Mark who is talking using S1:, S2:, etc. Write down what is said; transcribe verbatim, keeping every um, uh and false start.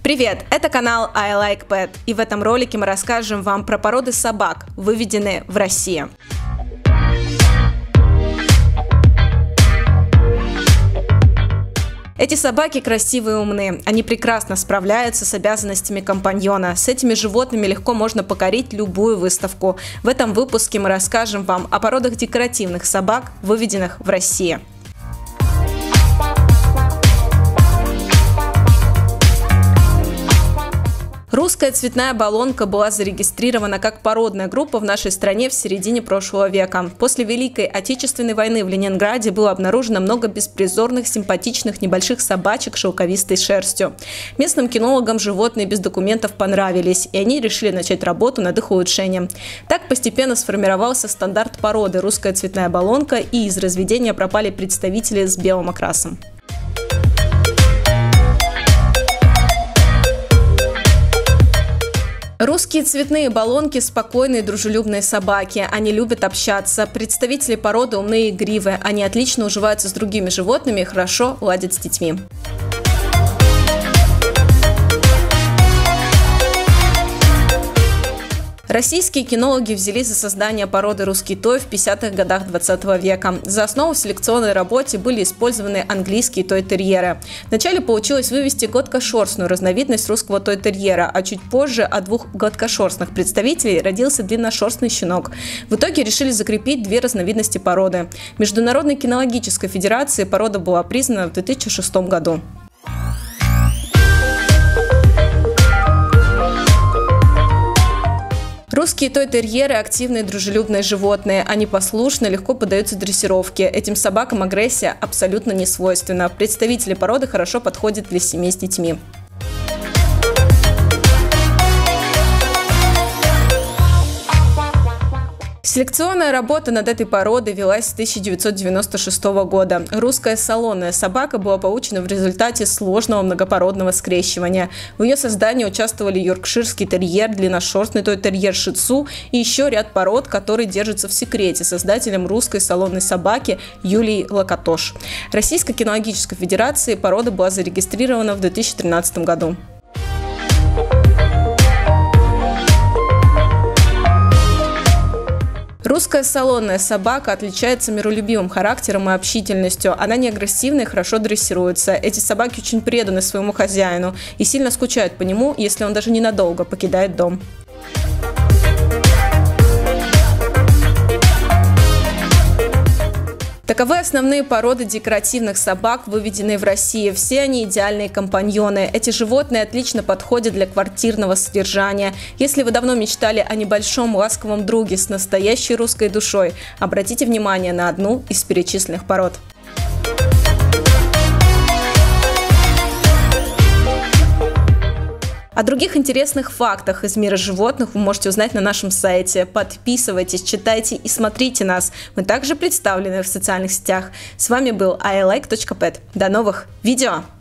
S1: Привет, это канал I Like Pet, и в этом ролике мы расскажем вам про породы собак, выведенные в России. Эти собаки красивые и умные, они прекрасно справляются с обязанностями компаньона. С этими животными легко можно покорить любую выставку. В этом выпуске мы расскажем вам о породах декоративных собак, выведенных в России. Русская цветная баллонка была зарегистрирована как породная группа в нашей стране в середине прошлого века. После Великой Отечественной войны в Ленинграде было обнаружено много беспризорных, симпатичных небольших собачек с шелковистой шерстью. Местным кинологам животные без документов понравились, и они решили начать работу над их улучшением. Так постепенно сформировался стандарт породы русская цветная баллонка, и из разведения пропали представители с белым окрасом. Русские цветные баллонки – спокойные, дружелюбные собаки. Они любят общаться. Представители породы умные и игривые. Они отлично уживаются с другими животными и хорошо ладят с детьми. Российские кинологи взялись за создание породы русский той в пятидесятых годах двадцатого века. За основу в селекционной работе были использованы английские той-терьеры. Вначале получилось вывести гладкошерстную разновидность русского той-терьера, а чуть позже от двух гладкошерстных представителей родился длинношерстный щенок. В итоге решили закрепить две разновидности породы. Международной кинологической федерацией порода была признана в две тысячи шестом году. Русские той-терьеры – активные дружелюбные животные. Они послушны, легко поддаются дрессировке. Этим собакам агрессия абсолютно не свойственна. Представители породы хорошо подходят для семей с детьми. Селекционная работа над этой породой велась с тысяча девятьсот девяносто шестого года. Русская салонная собака была получена в результате сложного многопородного скрещивания. В ее создании участвовали йоркширский терьер, длинношерстный той-терьер ши тсу и еще ряд пород, которые держатся в секрете создателем русской салонной собаки Юлией Локотош. Российской кинологической федерации порода была зарегистрирована в две тысячи тринадцатом году. Русская салонная собака отличается миролюбивым характером и общительностью. Она не агрессивна и хорошо дрессируется. Эти собаки очень преданы своему хозяину и сильно скучают по нему, если он даже ненадолго покидает дом. Таковы основные породы декоративных собак, выведенные в России. Все они идеальные компаньоны. Эти животные отлично подходят для квартирного содержания. Если вы давно мечтали о небольшом ласковом друге с настоящей русской душой, обратите внимание на одну из перечисленных пород. О других интересных фактах из мира животных вы можете узнать на нашем сайте. Подписывайтесь, читайте и смотрите нас. Мы также представлены в социальных сетях. С вами был ай лайк точка пэт. До новых видео!